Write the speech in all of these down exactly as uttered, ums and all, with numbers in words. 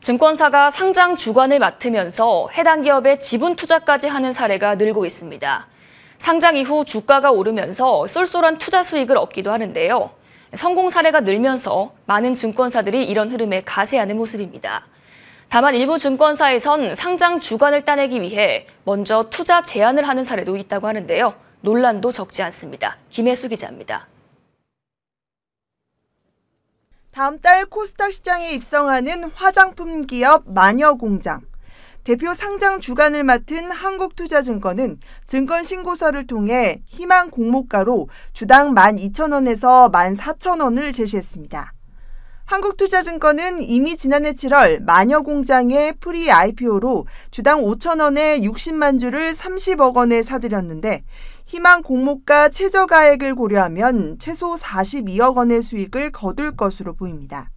증권사가 상장 주관을 맡으면서 해당 기업의 지분 투자까지 하는 사례가 늘고 있습니다. 상장 이후 주가가 오르면서 쏠쏠한 투자 수익을 얻기도 하는데요. 성공 사례가 늘면서 많은 증권사들이 이런 흐름에 가세하는 모습입니다. 다만 일부 증권사에선 상장 주관을 따내기 위해 먼저 투자 제한을 하는 사례도 있다고 하는데요. 논란도 적지 않습니다. 김혜수 기자입니다. 다음 달 코스닥 시장에 입성하는 화장품 기업 마녀공장. 대표 상장 주관을 맡은 한국투자증권은 증권신고서를 통해 희망 공모가로 주당 만 이천 원에서 만 사천 원을 제시했습니다. 한국투자증권은 이미 지난해 칠월 마녀공장의 프리 아이피오로 주당 오천 원에 육십만 주를 삼십억 원에 사들였는데 희망 공모가 최저가액을 고려하면 최소 사십이억 원의 수익을 거둘 것으로 보입니다.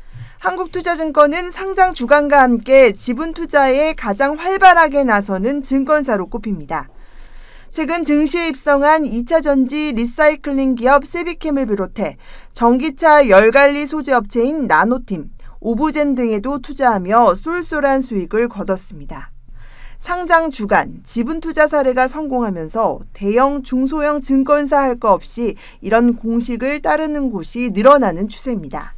한국투자증권은 상장 주관과 함께 지분 투자에 가장 활발하게 나서는 증권사로 꼽힙니다. 최근 증시에 입성한 이 차 전지 리사이클링 기업 세비캠을 비롯해 전기차 열관리 소재 업체인 나노팀, 오브젠 등에도 투자하며 쏠쏠한 수익을 거뒀습니다. 상장 주관, 지분 투자 사례가 성공하면서 대형, 중소형 증권사 할 거 없이 이런 공식을 따르는 곳이 늘어나는 추세입니다.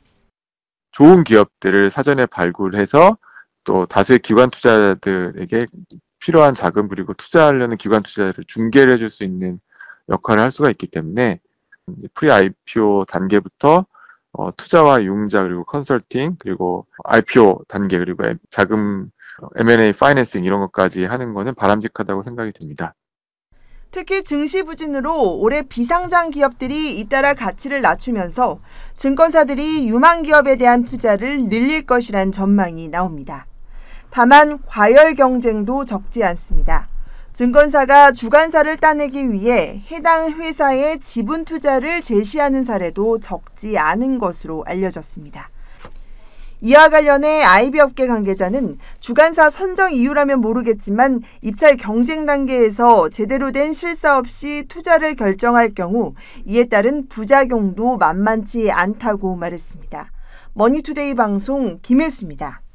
좋은 기업들을 사전에 발굴해서 또 다수의 기관 투자자들에게 필요한 자금 그리고 투자하려는 기관 투자자를 중개를 해줄 수 있는 역할을 할 수가 있기 때문에 프리 아이피오 단계부터 어, 투자와 융자 그리고 컨설팅 그리고 아이피오 단계 그리고 자금 엠 앤 에이 파이낸싱 이런 것까지 하는 것은 바람직하다고 생각이 듭니다. 특히 증시 부진으로 올해 비상장 기업들이 잇따라 가치를 낮추면서 증권사들이 유망 기업에 대한 투자를 늘릴 것이란 전망이 나옵니다. 다만 과열 경쟁도 적지 않습니다. 증권사가 주관사를 따내기 위해 해당 회사의 지분 투자를 제시하는 사례도 적지 않은 것으로 알려졌습니다. 이와 관련해 아이비 업계 관계자는 주관사 선정 이유라면 모르겠지만 입찰 경쟁 단계에서 제대로 된 실사 없이 투자를 결정할 경우 이에 따른 부작용도 만만치 않다고 말했습니다. 머니투데이 방송 김혜수입니다.